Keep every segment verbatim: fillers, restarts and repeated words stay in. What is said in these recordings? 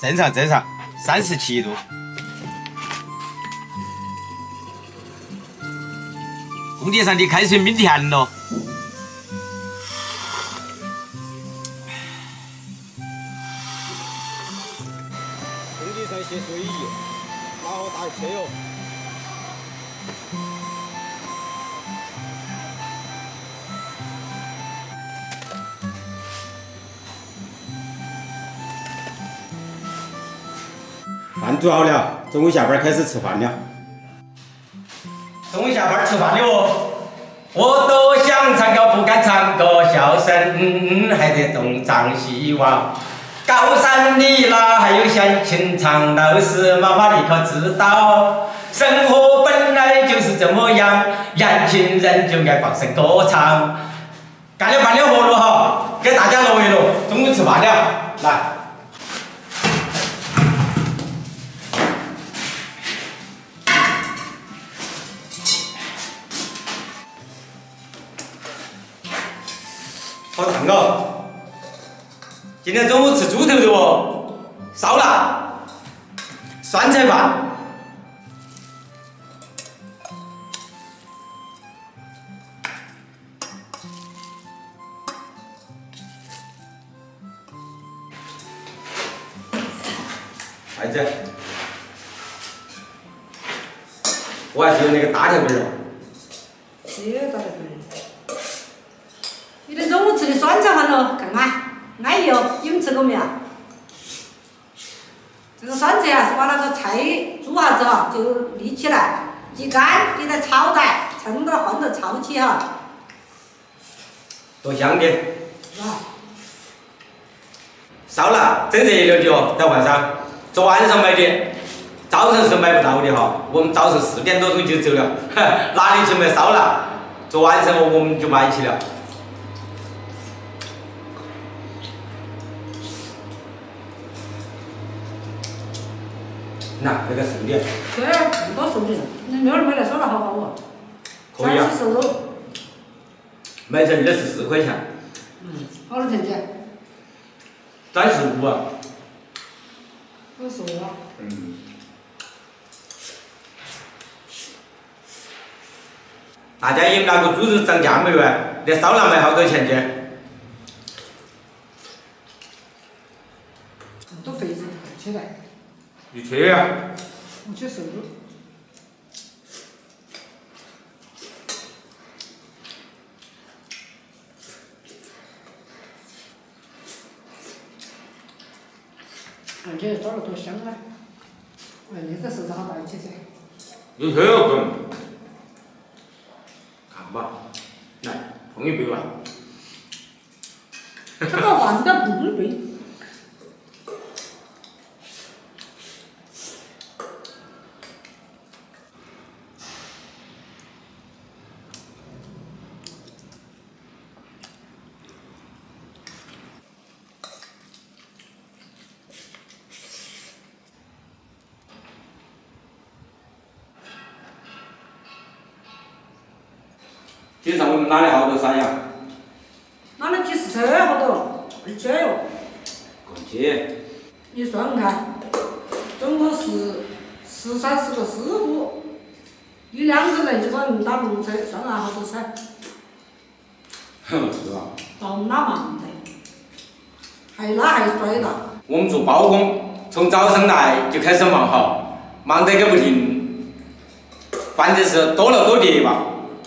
正常正常，三十七度。工地上的开水抿甜了。 工地上写水泥，然后打车油。 饭煮好了，中午下班开始吃饭了。 中午下班吃饭的哦，我多想唱歌不敢唱歌，笑声还在东张西望。高山里哪还有闲情长？老师妈妈你可知道？生活本来就是这么样，年轻人就该放声歌唱。干了半天活了哈，给大家乐一乐，中午吃饭了，来。 好烫哦！今天中午吃猪头肉哦，烧腊、酸菜饭。筷子，我还是有那个大条根儿。 这个大条根儿。 你们中午吃的酸菜饭咯，干嘛？安逸哦，你们吃过没有？这个酸菜啊，是把那个菜煮下子哈，就立起来，一干你再炒带，趁到混头炒起哈。 多香的！ 啊。 烧腊整热了的哦，在晚上，昨晚上买的，早晨是买不到的哈。我们早上四点多钟就走了，哪里去买烧腊？昨晚上我们就买起了。 那那个瘦的。 对，那么多瘦的，那妞儿买来烧腊好好哦。 可以啊。 三十瘦肉。 买成二十四块钱。 嗯，好多钱钱？ 三十五啊。 好瘦啊。 嗯。大家有哪个猪肉涨价没有啊？那烧腊卖好多钱去？ 都肥子起来。 你去呀！ 我去瘦肉。而且找了多香啊！哎，那个瘦子好大一起噻。 你去要滚！看吧，来碰一杯吧。 这个饭都不一杯。 今上我们拿了好多山药。 拿了几十车好多，二车哟。 过去。 你算看，总共是十三四个师傅，一两个人就算打六车，算下好多车。 哼，是吧？ 到哪忙的，还拉还摔了。 我们做包工，从早上来就开始忙哈，忙得个不停，反正是多劳多得吧。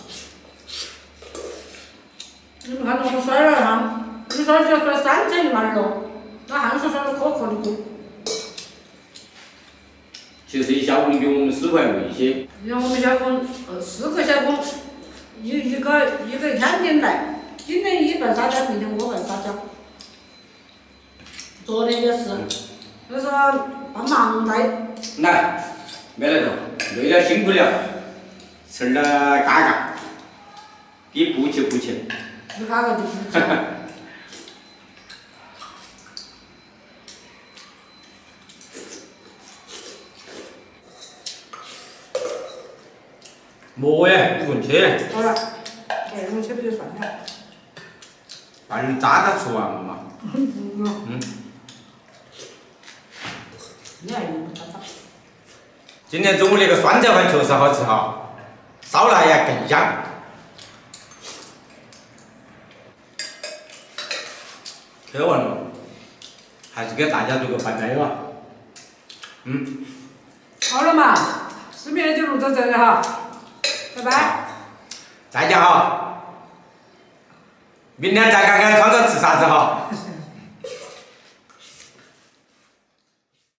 你们看到我甩了哈，你说就甩三车一万了，那汗水甩得可可的多。 其实一小工比我们师傅还累些。 你看我们小工，呃，四个小工，一一个一个天天来，今天一办撒娇，明天我办撒娇。昨天也是，就是帮忙带。 来，没来头，累了辛苦了，吃了嘎嘎，比不去不去。 你哪个地方？ 莫呀，你问去。 好了，哎，我去不就算了。 把你渣渣吃完了嘛？ 嗯。 嗯。 你还用不着找。 今天中午那个酸菜饭确实好吃哈，烧腊呀更香。吃完了，还是给大家做个拜拜吧。嗯。 好了嘛，视频就录到这里哈，拜拜。 再见哈，明天再看看窗口吃啥子哈。